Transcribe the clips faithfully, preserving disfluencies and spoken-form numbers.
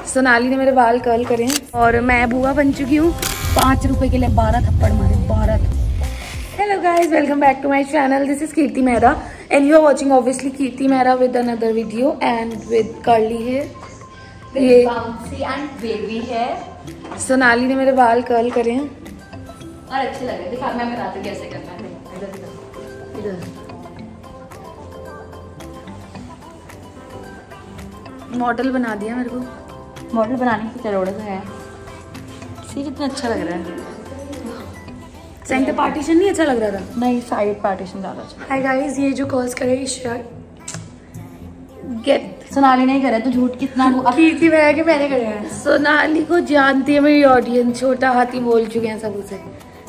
सोनाली ने मेरे बाल कर्ल करे हैं और मैं बुआ बन चुकी हूँ। पाँच रुपए के लिए बारह थप्पड़ मारे, बारह। Hello guys, welcome back to my channel. This is Kirti Mehra and you are watching obviously Kirti Mehra with another video and with curly hair. ये बाउंसी एंड बेबी है। सोनाली ने मेरे बाल कर्ल करे हैं और अच्छे लग रहे हैं। दिखा, मैं बताती हूँ कैसे करना है। इधर इधर इधर मॉडल बना दिया मेरे को। मॉडल बनाने की जरूरत है। सी कितना अच्छा लग रहा है। सेंटर पार्टीशन नहीं अच्छा लग रहा था? नहीं, साइड पार्टीशन ज़्यादा अच्छा। हाय गाइस, ये जो कर्ल्स करे गेट सोनाली नहीं करे तो झूठ कितना कीर्ति मेहरा के मैंने करे हैं। सोनाली को जानती है मेरी ऑडियंस, छोटा हाथी बोल चुके हैं सब उसे।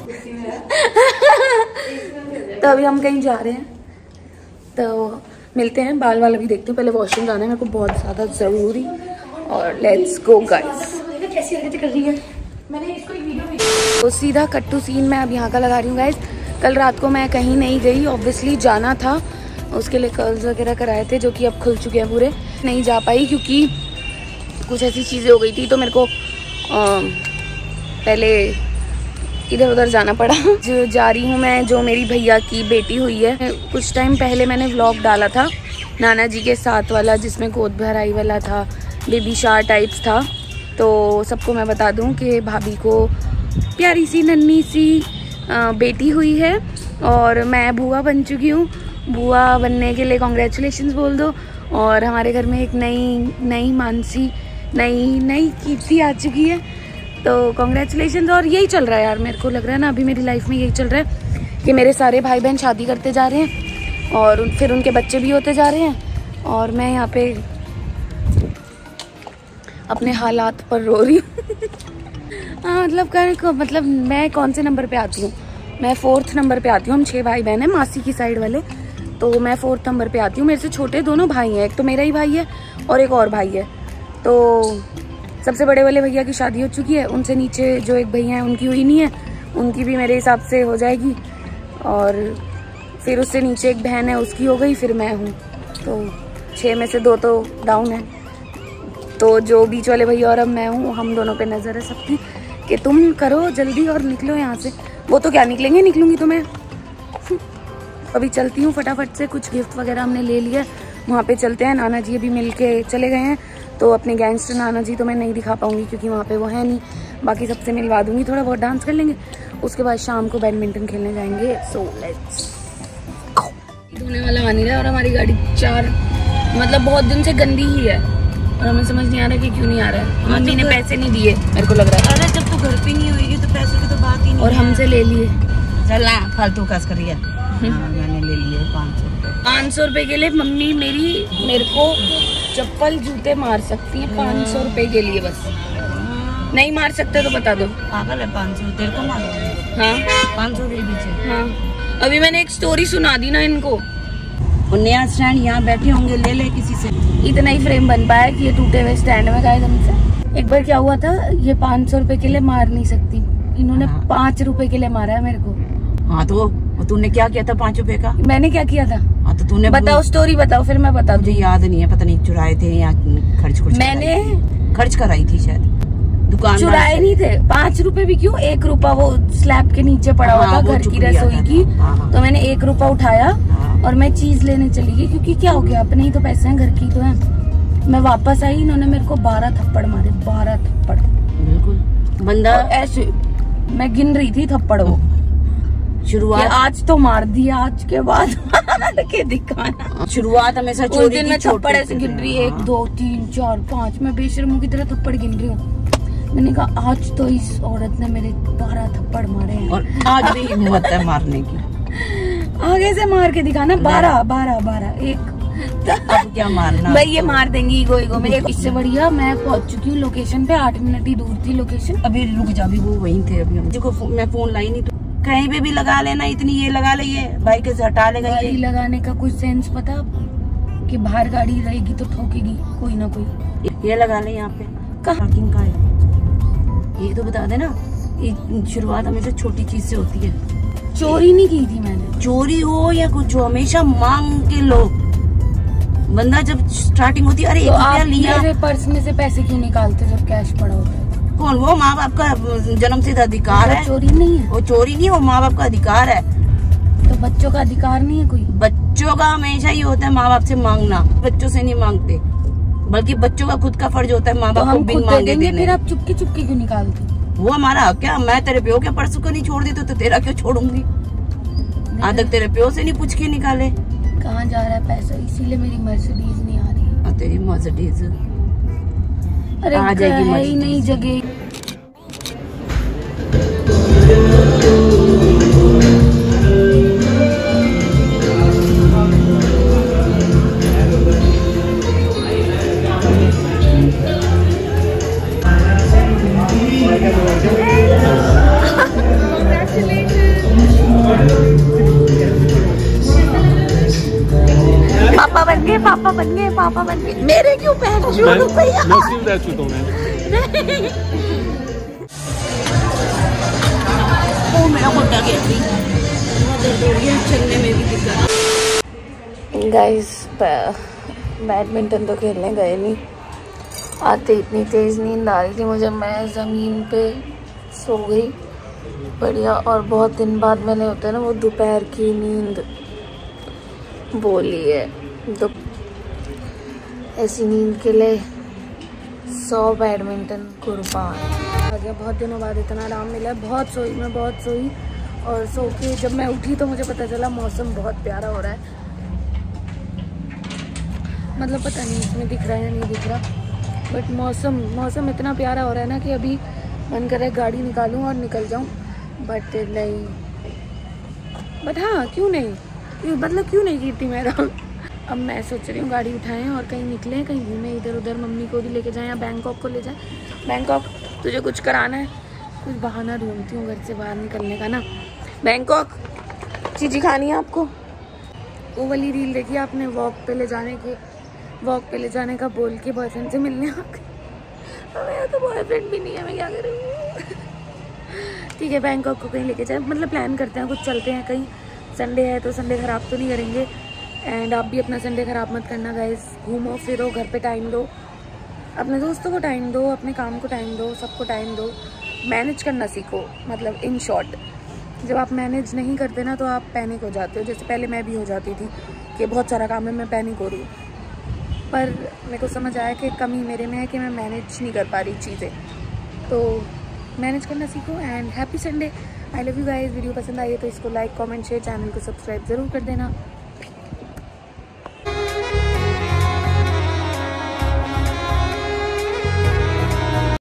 तो अभी हम कहीं जा रहे हैं तो मिलते हैं। बाल वाल अभी देखते हैं, पहले वॉशरूम जाना है मेरे को बहुत ज़्यादा ज़रूरी। और लेट्स गो गाइस। कैसी हरकतें कर रही है, मैंने इसको एक वीडियो में तो सीधा कट टू सीन मैं अब यहाँ का लगा रही हूँ गाइस। कल रात को मैं कहीं नहीं गई, ऑब्वियसली जाना था, उसके लिए कर्ल्स वगैरह कराए थे जो कि अब खुल चुके हैं पूरे। नहीं जा पाई क्योंकि कुछ ऐसी चीज़ें हो गई थी तो मेरे को आ, पहले इधर उधर जाना पड़ा। जो जा रही हूँ मैं, जो मेरी भैया की बेटी हुई है। कुछ टाइम पहले मैंने व्लॉग डाला था नाना जी के साथ वाला, जिसमें गोद भराई वाला था, बेबी शार टाइप्स था। तो सबको मैं बता दूं कि भाभी को प्यारी सी नन्ही सी बेटी हुई है और मैं बुआ बन चुकी हूँ। बुआ बनने के लिए कॉन्ग्रेचुलेशंस बोल दो। और हमारे घर में एक नई नई मानसी नई नई कीर्ति आ चुकी है, तो कॉन्ग्रेचुलेशंस। और यही चल रहा है यार, मेरे को लग रहा है ना अभी मेरी लाइफ में यही चल रहा है कि मेरे सारे भाई बहन शादी करते जा रहे हैं और फिर उनके बच्चे भी होते जा रहे हैं और मैं यहाँ पे अपने हालात पर रो रही हूँ। हाँ मतलब कर मतलब मैं कौन से नंबर पे आती हूँ? मैं फोर्थ नंबर पे आती हूँ। हम छः भाई बहन हैं मासी की साइड वाले, तो मैं फोर्थ नंबर पे आती हूँ। मेरे से छोटे दोनों भाई हैं, एक तो मेरा ही भाई है और एक और भाई है। तो सबसे बड़े वाले भैया की शादी हो चुकी है, उनसे नीचे जो एक भैया हैं उनकी हुई नहीं है, उनकी भी मेरे हिसाब से हो जाएगी। और फिर उससे नीचे एक बहन है, उसकी हो गई, फिर मैं हूँ। तो छः में से दो तो डाउन है। तो जो बीच वाले भैया और अब मैं हूँ, हम दोनों पे नज़र है सबकी कि तुम करो जल्दी और निकलो यहाँ से। वो तो क्या निकलेंगे, निकलूँगी तो मैं। अभी चलती हूँ फटाफट से, कुछ गिफ्ट वगैरह हमने ले लिया, वहाँ पे चलते हैं। नाना जी अभी मिल के चले गए हैं, तो अपने गैंगस्टर नाना जी तो मैं नहीं दिखा पाऊँगी क्योंकि वहाँ पे वो है नहीं। बाकी सबसे मिलवा दूँगी, थोड़ा बहुत डांस कर लेंगे, उसके बाद शाम को बैडमिंटन खेलने जाएंगे। So let's. धोने वाला आ नहीं रहा और हमारी गाड़ी चार मतलब बहुत दिन से गंदी ही है और हमें समझ नहीं आ रहा कि क्यों नहीं आ रहा है। मम्मी ने पैसे नहीं दिए मेरे को लग रहा है। अरे जब तो घर पे नहीं होगी तो पैसे की तो बात ही नहीं। और हमसे ले लिए। चल ना फालतू काज करिए। मैंने ले लिए पाँच सौ रुपये। पाँच सौ रुपये के लिए मम्मी मेरी मेरे को चप्पल जूते मार सकती है पाँच सौ रुपये के लिए। बस नहीं मार सकते तो बता दो। पागल है, पाँच सौ तेरे को मार। हाँ पाँच सौ के पीछे। हाँ अभी मैंने एक स्टोरी सुना दी ना इनको। नया स्टैंड यहाँ बैठे होंगे, ले ले किसी से। इतना ही फ्रेम बन पाया कि ये टूटे हुए स्टैंड में गाइस हमसे। एक बार क्या हुआ था, ये पाँच सौ रुपए के लिए मार नहीं सकती, इन्होंने हाँ। पाँच रुपए के लिए मारा है मेरे को। हाँ तो तूने क्या किया था पाँच रुपए का? मैंने क्या किया था? हाँ तो तूने बताओ, स्टोरी बताओ फिर मैं बता। मुझे याद नहीं है, पता नहीं चुराए थे या खर्च कुछ मैंने खर्च कराई थी शायद। दुकान चुराए नहीं थे। पाँच रुपए भी क्यों, एक रुपया वो स्लैब के नीचे पड़ा हुआ था घर की रसोई की, तो मैंने एक रुपया उठाया और मैं चीज लेने चली गई क्योंकि क्या हो गया, अपने ही तो पैसे हैं, घर की तो है। मैं वापस आई, इन्होंने मेरे को बारह थप्पड़ मारे, बारह थप्पड़। बिल्कुल बंदा ऐसे मैं गिन रही थी थप्पड़ वो। शुरुआत आज तो मार दिया, आज के बाद के दिखाना। शुरुआत हमेशा चोरी दिन में थप्पड़ ऐसे गिन रही है, एक दो तीन चार पाँच, मैं बेशर्मों की तरह थप्पड़ गिन रही हूँ। मैंने कहा आज तो इस औरत ने मेरे बारह थप्पड़ मारे हैं और आज भी हिम्मत है मारने की। आगे से मार के दिखाना। बारह बारह बारह एक अब क्या मारना भाई, ये मार देंगी ईगो ईगो में। इससे बढ़िया मैं पहुंच चुकी हूँ लोकेशन पे, आठ मिनट ही दूर थी लोकेशन। अभी रुक जा, भी वो वहीं थे। अभी देखो मैं फोन लाई नहीं, तो कहीं पे भी लगा लेना, इतनी ये लगा ले, बाइक से हटा लेगा। गाड़ी लगाने का कुछ सेंस पता कि बाहर गाड़ी रहेगी तो ठोकेगी कोई ना कोई। ये लगा ले यहाँ पे, कहाँ का है ये तो बता देना। शुरुआत हमेशा छोटी चीज से होती है। चोरी नहीं की थी मैंने। चोरी हो या कुछ हो, हमेशा मांग के लो, बंदा जब स्टार्टिंग होती है, अरे तो एक आप रुपया लिया, मेरे पर्स में से पैसे क्यों निकालते जब कैश पड़ा होता है? कौन? वो माँ बाप का जन्मसिद्ध अधिकार है। चोरी नहीं है, वो चोरी नहीं, वो माँ बाप का अधिकार है। तो बच्चों का अधिकार नहीं है कोई? बच्चों का हमेशा ही होता है माँ बाप से मांगना, बच्चों से नहीं मांगते, बल्कि बच्चों का खुद का फर्ज होता है माँ बाप तो को हम बिन खुद दे मांगे देंगे, देने। फिर आप चुपके चुपके क्यों निकालते? वो हमारा हक है। मैं तेरे प्यो के पर्स को नहीं छोड़ दी तो, तो तेरा क्यों छोड़ूंगी? आज तक तेरे प्यो से नहीं पूछ के निकाले। कहाँ जा रहा है पैसा? इसीलिए मेरी मर्सिडीज नहीं आ रही है। तेरी मर्सिडीज अरे आ जाएगी, है ही नहीं जगह। पापा बन गए, पापा बन गए, पापा बन गए। मेरे क्यों पहन रहे भैया? मैं सिर्फ रह चुका हूँ मैं। ओ मेरा गोटा गिर गई, चलने में भी दिक्कत। गाइस बैडमिंटन तो खेलने गए नहीं, आते इतनी तेज नींद आ रही थी मुझे, मैं ज़मीन पे सो गई बढ़िया। और बहुत दिन बाद मैंने होता है ना वो दोपहर की नींद बोली है, तो ऐसी नींद के लिए सौ बैडमिंटन कुर्बान। बहुत दिनों बाद इतना आराम मिला, बहुत सोई मैं, बहुत सोई। और सो के जब मैं उठी तो मुझे पता चला मौसम बहुत प्यारा हो रहा है। मतलब पता नहीं इसमें दिख रहा है या नहीं दिख रहा, बट मौसम मौसम इतना प्यारा हो रहा है ना कि अभी मन कर रहा है गाड़ी निकालूं और निकल जाऊं, बट नहीं। बट हाँ, क्यों नहीं, क्यों मतलब क्यों नहीं कीर्ति मैडम। अब मैं सोच रही हूँ गाड़ी उठाएं और कहीं निकलें, कहीं घूमें इधर उधर, मम्मी को भी लेके जाएं या बैंकॉक को ले जाएं। बैंकॉक तुझे कुछ कराना है? कुछ बहाना ढूंढती हूँ घर से बाहर निकलने का ना। बैंकॉक चीज़ी खानी है आपको? वो वाली रील देखी आपने, वॉक पे ले जाने की, वॉक पे ले जाने का बोल के बॉयफ्रेंड से मिलने आ गई। मेरा तो बॉयफ्रेंड भी नहीं है, मैं क्या करूँ? ठीक है, बैंकॉक को कहीं लेके जाए, मतलब प्लान करते हैं, कुछ चलते हैं कहीं। संडे है तो संडे ख़राब तो नहीं करेंगे, एंड आप भी अपना संडे ख़राब मत करना गाइस। घूमो फिरो, घर पे टाइम दो, अपने दोस्तों को टाइम दो, अपने काम को टाइम दो, सबको टाइम दो। मैनेज करना सीखो, मतलब इन शॉर्ट जब आप मैनेज नहीं करते ना तो आप पैनिक हो जाते हो। जैसे पहले मैं भी हो जाती थी कि बहुत सारा काम है, मैं पैनिक हो रही हूँ, पर मेरे को समझ आया कि कमी मेरे में है कि मैं मैनेज नहीं कर पा रही चीज़ें। तो मैनेज करना सीखो, and happy Sunday. I love you guys. Video पसंद आई है तो इसको लाइक कमेंट शेयर, चैनल को सब्सक्राइब ज़रूर कर देना।